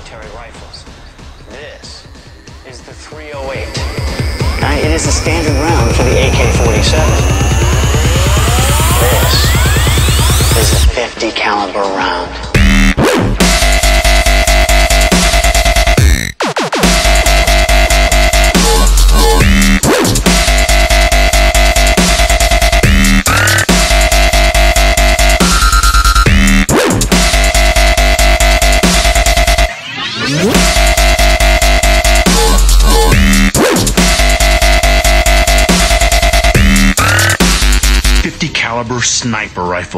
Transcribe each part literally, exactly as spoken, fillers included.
military rifles. This is the three oh eight. Uh, it is the standard round for the A K forty-seven. This is the fifty caliber round. fifty caliber sniper rifle.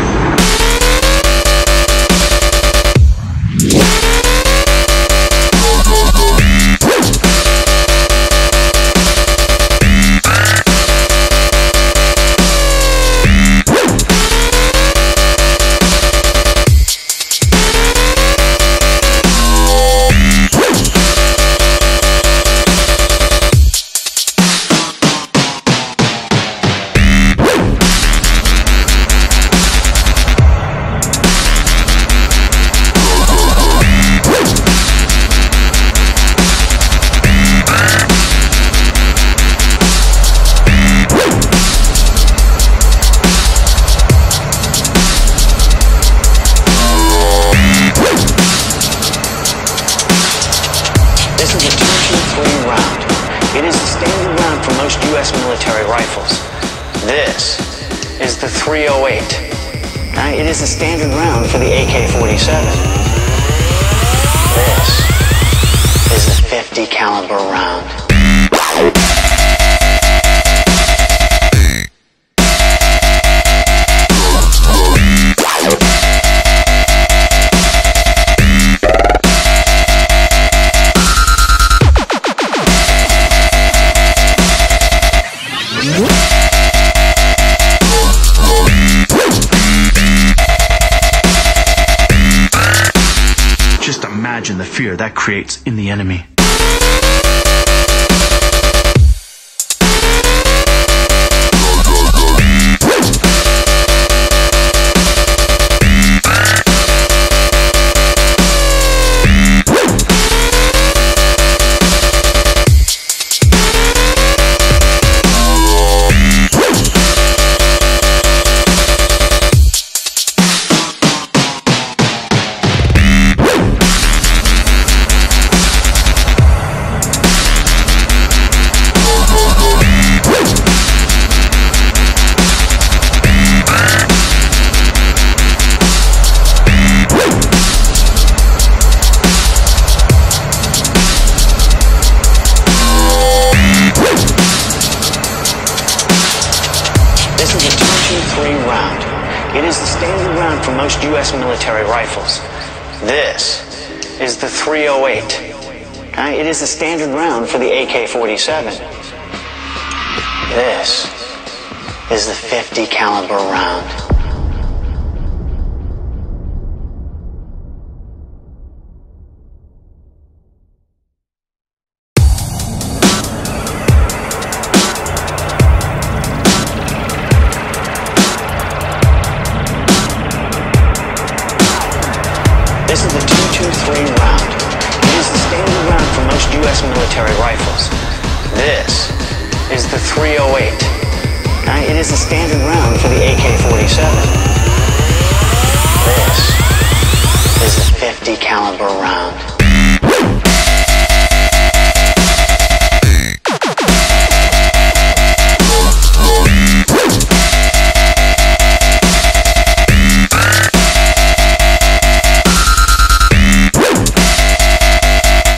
It is the standard round for most U S military rifles. This is the three oh eight. Uh, it is the standard round for the A K forty-seven. This is the fifty caliber round. Just imagine the fear that creates in the enemy. This is a two two three round. It is the standard round for most U S military rifles. This is the three oh eight. Uh, it is the standard round for the A K forty-seven. This is the fifty caliber round. This is the two two three round. It is the standard round for most U S military rifles. This is the three oh eight. Uh, it is the standard round for the A K forty-seven. This is the fifty caliber round.